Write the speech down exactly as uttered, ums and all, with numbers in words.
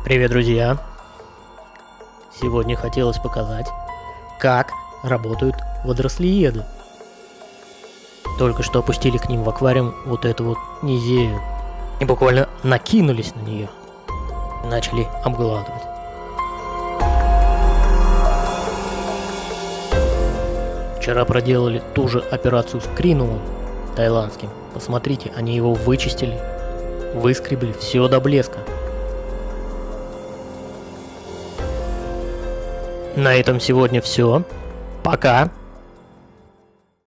Привет, друзья! Сегодня хотелось показать, как работают водорослиеды. Только что опустили к ним в аквариум вот эту вот низею. И буквально накинулись на нее. И начали обгладывать. Вчера проделали ту же операцию с кринумом таиландским. Посмотрите, они его вычистили, выскребли все до блеска. На этом сегодня все. Пока.